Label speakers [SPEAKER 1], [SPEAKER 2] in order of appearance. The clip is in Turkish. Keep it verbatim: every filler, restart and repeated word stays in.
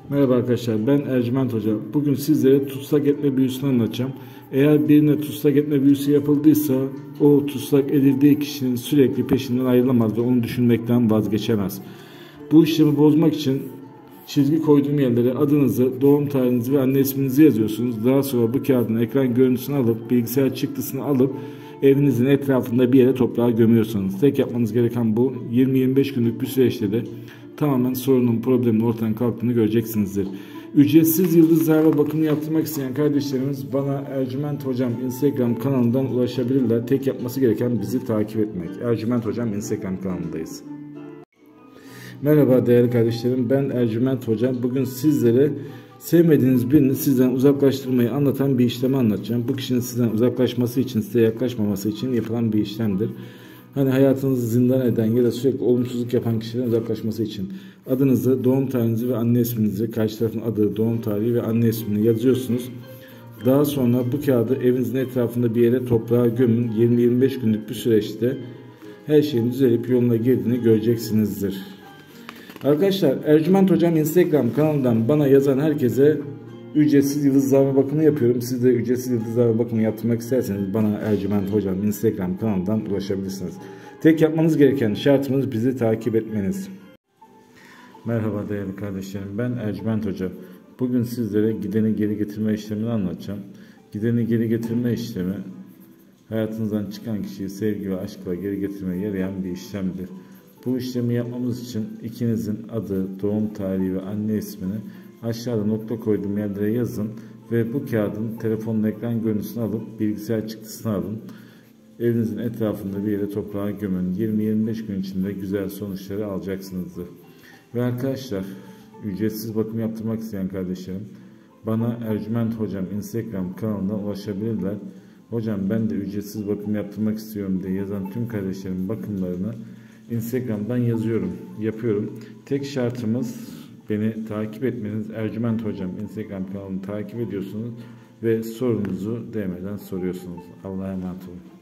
[SPEAKER 1] Merhaba arkadaşlar, ben Ercüment Hoca. Bugün sizlere tutsak etme büyüsünü anlatacağım. Eğer birine tutsak etme büyüsü yapıldıysa o tutsak edildiği kişinin sürekli peşinden ayrılamaz ve onu düşünmekten vazgeçemez. Bu işlemi bozmak için çizgi koyduğum yerlere adınızı, doğum tarihinizi ve anne isminizi yazıyorsunuz. Daha sonra bu kağıdın ekran görüntüsünü alıp bilgisayar çıktısını alıp evinizin etrafında bir yere toprağa gömüyorsunuz. Tek yapmanız gereken bu. yirmi yirmi beş günlük bir süreçte de tamamen sorunun, problemin ortadan kalktığını göreceksinizdir. Ücretsiz yıldız zarfı bakımı yaptırmak isteyen kardeşlerimiz bana Ercüment Hocam Instagram kanalından ulaşabilirler. Tek yapması gereken bizi takip etmek. Ercüment Hocam Instagram kanalındayız. Merhaba değerli kardeşlerim, ben Ercüment Hocam. Bugün sizlere sevmediğiniz birini sizden uzaklaştırmayı anlatan bir işlemi anlatacağım. Bu kişinin sizden uzaklaşması için, size yaklaşmaması için yapılan bir işlemdir. Hani hayatınızı zindan eden ya da sürekli olumsuzluk yapan kişilerin uzaklaşması için adınızı, doğum tarihinizi ve anne isminizi, karşı tarafın adı, doğum tarihi ve anne ismini yazıyorsunuz. Daha sonra bu kağıdı evinizin etrafında bir yere toprağa gömün. yirmi yirmi beş günlük bir süreçte her şeyin düzelip yoluna girdiğini göreceksinizdir. Arkadaşlar, Ercüment Hocam Instagram kanalından bana yazan herkese ücretsiz yıldız zarfı bakımı yapıyorum. Siz de ücretsiz yıldız zarfı bakımı yaptırmak isterseniz bana Ercüment Hocam Instagram kanalından ulaşabilirsiniz. Tek yapmanız gereken şartımız bizi takip etmeniz. Merhaba değerli kardeşlerim, ben Ercüment Hoca. Bugün sizlere gideni geri getirme işlemini anlatacağım. Gideni geri getirme işlemi hayatınızdan çıkan kişiyi sevgi ve aşkla geri getirmeye yarayan bir işlemdir. Bu işlemi yapmamız için ikinizin adı, doğum tarihi ve anne ismini aşağıda nokta koyduğum yerlere yazın ve bu kağıdın telefonun ekran görüntüsünü alıp bilgisayar çıktısını alın. Evinizin etrafında bir yere toprağa gömün. yirmi yirmi beş gün içinde güzel sonuçları alacaksınızdır. Ve arkadaşlar, ücretsiz bakım yaptırmak isteyen kardeşlerim bana Ercüment Hocam Instagram kanalından ulaşabilirler. Hocam ben de ücretsiz bakım yaptırmak istiyorum diye yazan tüm kardeşlerim bakımlarını Instagram'dan yazıyorum, yapıyorum. Tek şartımız beni takip etmeniz. Ercüment Hocam Instagram kanalını takip ediyorsunuz ve sorunuzu D M'den soruyorsunuz. Allah'a emanet olun.